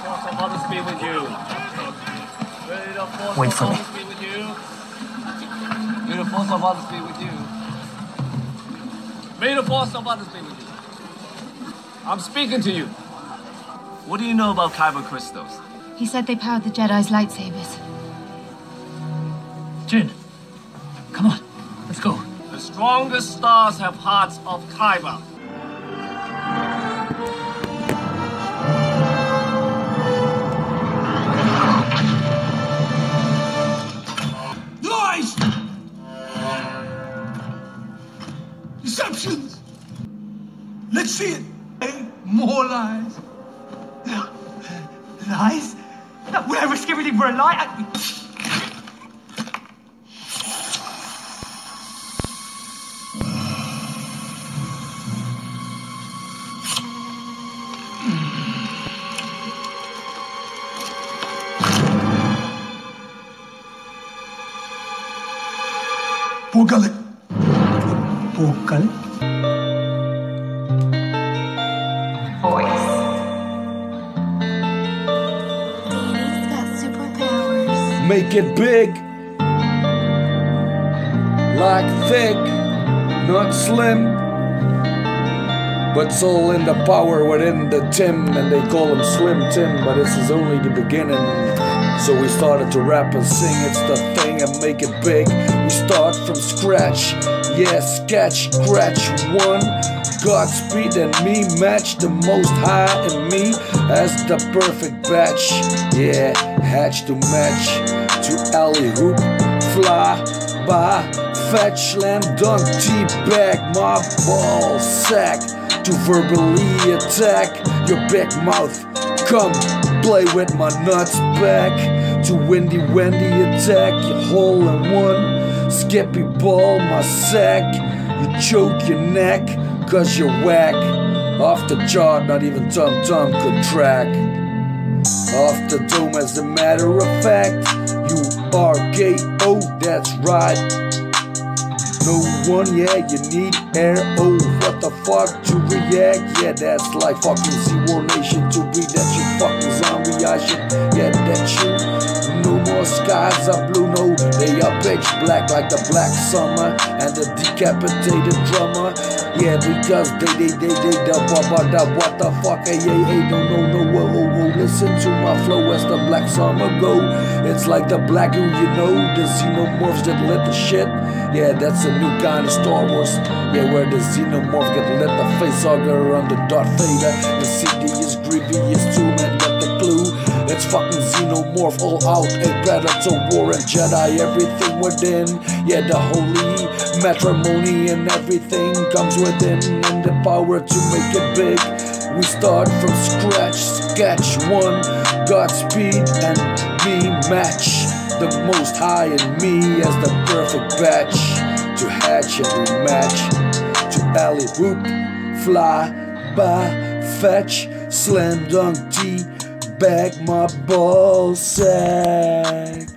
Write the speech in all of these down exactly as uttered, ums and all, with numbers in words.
force of others be with you. May the force Wait of for me. others be with you. May the force of others be with you. May the force of others be with you. I'm speaking to you. What do you know about Kyber crystals? He said they powered the Jedi's lightsabers. Jin, come on, let's go. The strongest stars have hearts of Kyber. Lies! Deceptions! Let's see it. More lies. Lies? Would I risk everything for a lie? I... Poor gullet. Poor gullet. Voice. Danny's got superpowers. Make it big, like thick, not slim, but it's all in the power within the Tim, and they call him Slim Tim, but this is only the beginning. So we started to rap and sing, it's the thing, and make it big. We start from scratch, yeah, sketch, scratch one. Godspeed and me match the most high in me as the perfect batch. Yeah, hatch to match to alley hoop, fly by, fetch, slam dunk, teabag my ball sack to verbally attack your big mouth. Come play with my nuts back to windy Wendy attack your hole in one. Skippy ball my sack, you choke your neck cause you're whack. Off the chart, not even Tum Tum could track. Off the dome, as a matter of fact, you are gay, oh that's right. No one, yeah, you need air, oh what the fuck to react. Yeah, that's like fucking Zero Nation to be that you fucking zombie. I should get that you. No more skies are blue, no, they are pitch black like the black summer and the decapitated drummer. Yeah, because they, they, they, they, the what the fuck, hey, hey, hey, don't know, no, whoa, whoa, whoa, listen to my flow as the black summer go. It's like the black who you know, the xenomorphs that lit the shit. Yeah, that's a new kind of Star Wars. Yeah, where the xenomorph get lit, the face hugger on the Darth Vader. The C D is grievous too, man, got the clue. It's fucking xenomorph all out, a predator war and Jedi, everything within. Yeah, the holy matrimony and everything comes within, and the power to make it big. We start from scratch, sketch one, Godspeed and me match the most high in me as the perfect batch to hatch and rematch to alley whoop, fly by, fetch, slam dunk, tea bag my ball sack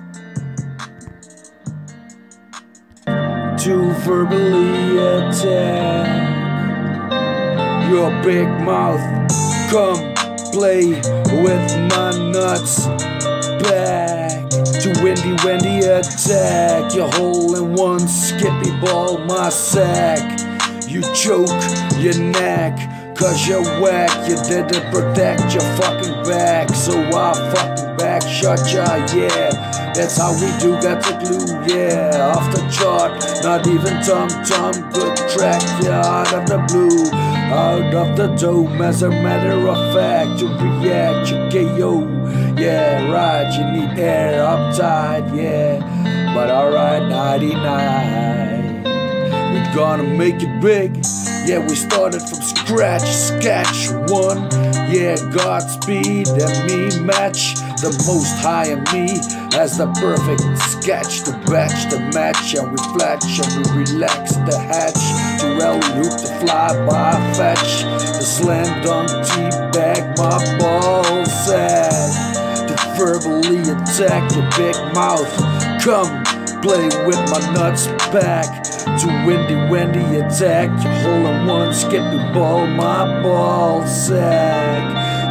to verbally attack your big mouth. Come play with my nuts back to windy Wendy attack your hole in one. Skippy ball my sack, you choke your neck cause you're whack. You didn't protect your fucking back, so I fucking back shot ya. Yeah, that's how we do, got the glue. Yeah, off the chart, not even Tum Tum could track ya out of the blue, out of the dome. As a matter of fact, to react you K O. Yeah, right, you need air uptight. Yeah, but alright, ninety-nine, we're gonna make it big. Yeah, we started from scratch, sketch one. Yeah, Godspeed and me match the most high in me as the perfect sketch to batch the match, and we fletch and we relax the hatch to alley-oop to fly by, fetch the slam dunk, teabag my ball sack to verbally attack your big mouth. Come play with my nuts back to windy Wendy attack your hole in one. Skippy ball my ball sack,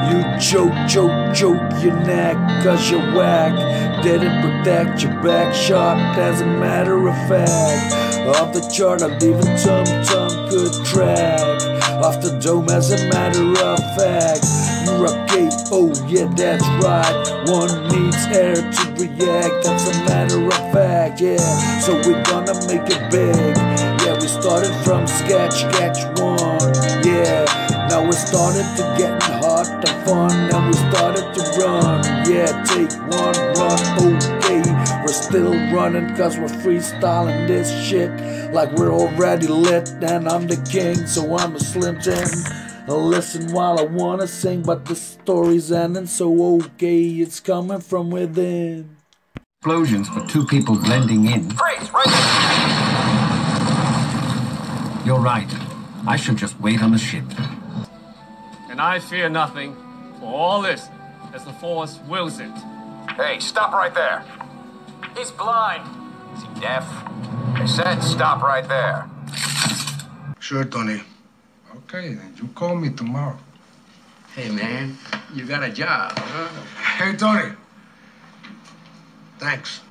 You choke, choke, choke your neck, cause you're whack. Didn't protect your back, shot as a matter of fact. Off the chart, I'm leaving Tum Tum good track. Off the dome as a matter of fact. You're a K O, yeah that's right. One needs air to react, that's a matter of fact, yeah. So we're gonna make it big. Yeah, we started from sketch, sketch one, yeah. Now we started to getting hot and fun, and we started to run. Yeah, take one run, okay. We're still running cause we're freestyling this shit like we're already lit. And I'm the king, so I'm a Slim Jim. Listen while I wanna sing, but the story's ending, so okay, it's coming from within. Explosions for two people blending in. Freeze! Right there! You're right. I should just wait on the ship. And I fear nothing, for all this, as the Force wills it. Hey, stop right there. He's blind. Is he deaf? I said stop right there. Sure, Tony. Okay, then you call me tomorrow. Hey, man, you got a job, huh? Hey, Tony. Thanks.